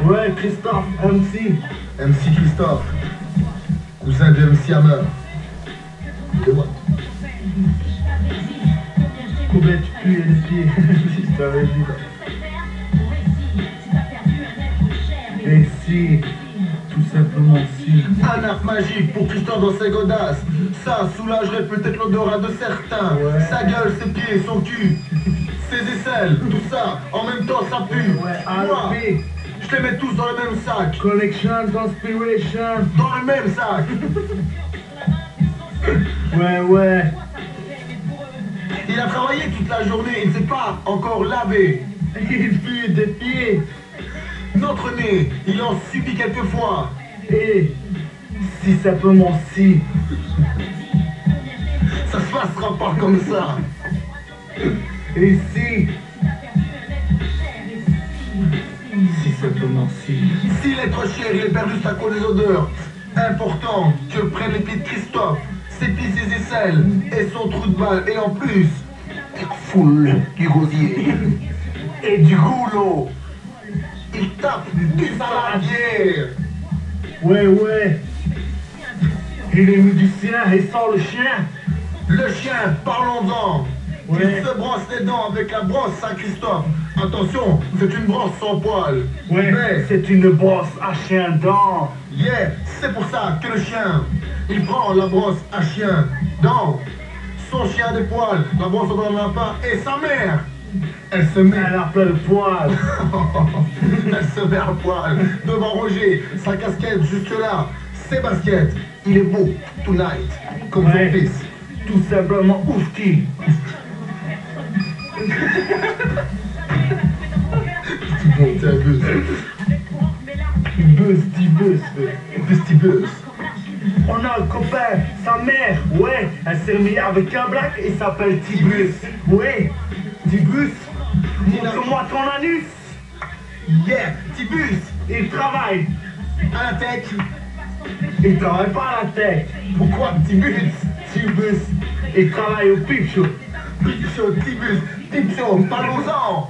Ouais, Christophe, MC. MC Christophe. Cousin de MC Hammer. De what? Combien tu pues les pieds? Je t'avais dit. Et si, tout simplement si. Un arc magique pour Christophe dans ses godasses. Ça soulagerait peut-être l'odorat de certains. Ouais. Sa gueule, ses pieds, son cul, ses aisselles, tout ça, en même temps ça pue. Ouais, Moi, ALP. je les mets tous dans le même sac. Connection, conspiration. Dans le même sac. Ouais. Il a travaillé toute la journée, il ne s'est pas encore lavé. Il pue des pieds. Notre nez, il en subit quelquefois. Et si simplement si. Ça se passera pas comme ça. Et si. Si simplement si. Si l'être cher, il est perdu à cause des odeurs. Important que prenne les pieds de Christophe, ses pieds, ses aisselles et son trou de balle. Et en plus, foule du gosier et du goulot. Il tape du saladier. Ouais. Il est musicien et sort le chien. Le chien, parlons-en. Ouais. Il se brosse les dents avec la brosse Saint-Christophe. Attention, c'est une brosse sans poil. Ouais, Mais, c'est une brosse à chien dent. yeah, c'est pour ça que le chien, il prend la brosse à chien dans son chien a des poils, la brosse n'en a pas, et sa mère, elle se met, Elle a plein de poils. elle se met à poil devant Roger, sa casquette juste là, ses baskets, il est beau, tonight, comme Ouais. son fils. Tout simplement oufti. Bon, t'es un buzz. Buzz. Buzz. On a un copain, sa mère, ouais, elle s'est remise avec un black et s'appelle Tibus. Ouais, Tibus, montre-moi ton anus. Yeah, Tibus, Il travaille. à la tête. Il travaille pas à la tête. Pourquoi Tibus? Tibus, il travaille au pipe show. Tipso, parlons-en.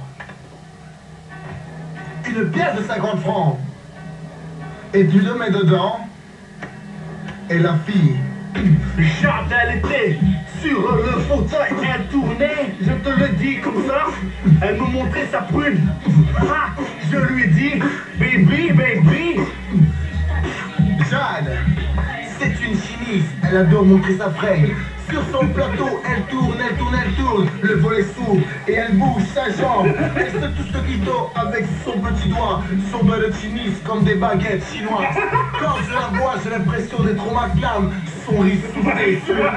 Une pièce de 50 francs. Et tu le mets dedans. Et la fille. Chante, elle était sur le fauteuil, elle tournait, je te le dis comme ça, elle me montrait sa prune. Ah, je lui dis, baby. Jeanne, c'est une chimiste. Elle adore montrer sa fringue. Sur son plateau, elle tourne. Le volet s'ouvre et elle bouge sa jambe. Elle se touche le clito avec son petit doigt. Son doigt de chimiste comme des baguettes chinoises. Quand je la vois, j'ai l'impression d'être au McLaren. Son riz soufflé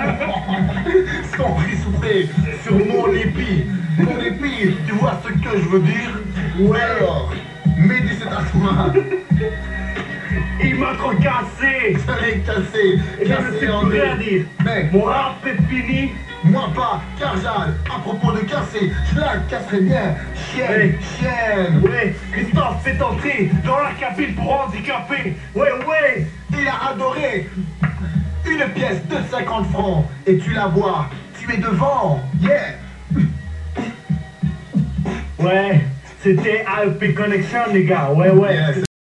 sur mon épi. Mon épi, tu vois ce que je veux dire? Ouais. Alors, Mehdi, c'est à toi. Il m'a trop cassé. Je l'ai cassé. Et je ne sais plus rien dire. Mais Mon rap est fini. moi pas, car Jeanne, à propos de casser, je la casserai bien. Chienne. Ouais, Christophe fait entrer dans la cabine pour handicapés. Ouais. Il a adoré une pièce de 50 francs. Et tu la vois, tu es devant. Yeah. Ouais, c'était ALP Connection les gars. Ouais. Yeah,